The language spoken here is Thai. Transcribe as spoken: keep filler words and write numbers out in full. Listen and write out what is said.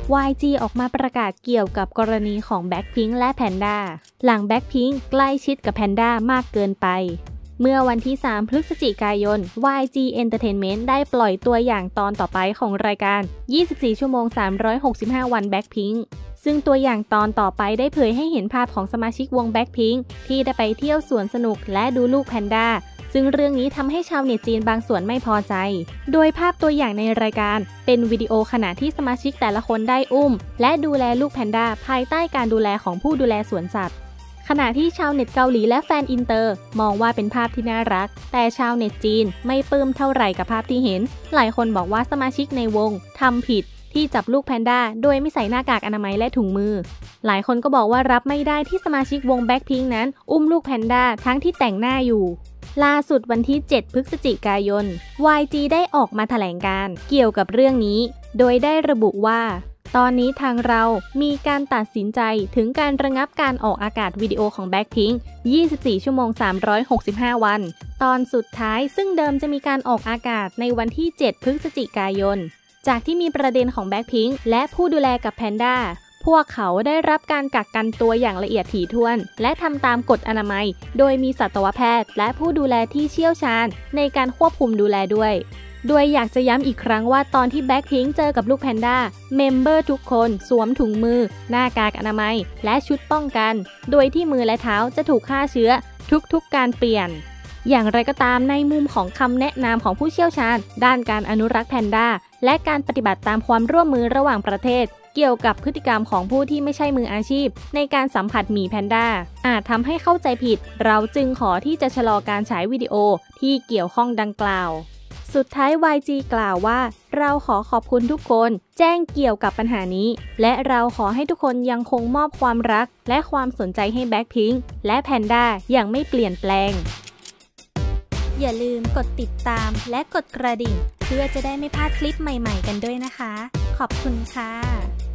วาย จี ออกมาประกาศเกี่ยวกับกรณีของ Blackpink และ Panda หลัง Blackpink ใกล้ชิดกับ Panda มากเกินไปเมื่อวันที่สามพฤศจิกายน วาย จี Entertainment ได้ปล่อยตัวอย่างตอนต่อไปของรายการยี่สิบสี่ชั่วโมงสามร้อยหกสิบห้าวัน Blackpink ซึ่งตัวอย่างตอนต่อไปได้เผยให้เห็นภาพของสมาชิกวง Blackpink ที่ได้ไปเที่ยวสวนสนุกและดูลูกแพนด้าซึ่งเรื่องนี้ทำให้ชาวเน็ตจีนบางส่วนไม่พอใจโดยภาพตัวอย่างในรายการเป็นวิดีโอขณะที่สมาชิกแต่ละคนได้อุ้มและดูแลลูกแพนด้าภายใต้การดูแลของผู้ดูแลสวนสัตว์ขณะที่ชาวเน็ตเกาหลีและแฟนอินเตอร์มองว่าเป็นภาพที่น่ารักแต่ชาวเน็ตจีนไม่ปลื้มเท่าไหร่กับภาพที่เห็นหลายคนบอกว่าสมาชิกในวงทำผิดที่จับลูกแพนด้าโดยไม่ใส่หน้ากากอนามัยและถุงมือหลายคนก็บอกว่ารับไม่ได้ที่สมาชิกวง Blackpink นั้นอุ้มลูกแพนด้าทั้งที่แต่งหน้าอยู่ล่าสุดวันที่เจ็ดพฤศจิกายน วาย จี ได้ออกมาแถลงการณ์เกี่ยวกับเรื่องนี้โดยได้ระบุว่าตอนนี้ทางเรามีการตัดสินใจถึงการระงับการออกอากาศวิดีโอของ Blackpink ยี่สิบสี่ชั่วโมงสามร้อยหกสิบห้าวันตอนสุดท้ายซึ่งเดิมจะมีการออกอากาศในวันที่เจ็ดพฤศจิกายนจากที่มีประเด็นของ Blackpink และผู้ดูแลกับ Panda พวกเขาได้รับการกักกันตัวอย่างละเอียดถี่ถ้วนและทำตามกฎอนามัยโดยมีสัตวแพทย์และผู้ดูแลที่เชี่ยวชาญในการควบคุมดูแลด้วยโดยอยากจะย้ำอีกครั้งว่าตอนที่ Blackpink เจอกับลูกแพนด้าเมมเบอร์ทุกคนสวมถุงมือหน้ากากอนามัยและชุดป้องกันโดยที่มือและเท้าจะถูกฆ่าเชื้อทุกๆการเปลี่ยนอย่างไรก็ตามในมุมของคำแนะนำของผู้เชี่ยวชาญด้านการอนุรักษ์แพนด้าและการปฏิบัติตามความร่วมมือระหว่างประเทศเกี่ยวกับพฤติกรรมของผู้ที่ไม่ใช่มืออาชีพในการสัมผัสหมีแพนด้าอาจทำให้เข้าใจผิดเราจึงขอที่จะชะลอการฉายวิดีโอที่เกี่ยวข้องดังกล่าวสุดท้าย วาย จี กล่าวว่าเราขอขอบคุณทุกคนแจ้งเกี่ยวกับปัญหานี้และเราขอให้ทุกคนยังคงมอบความรักและความสนใจให้ Blackpink และ Panda อย่างไม่เปลี่ยนแปลงอย่าลืมกดติดตามและกดกระดิ่งเพื่อจะได้ไม่พลาดคลิปใหม่ๆกันด้วยนะคะขอบคุณค่ะ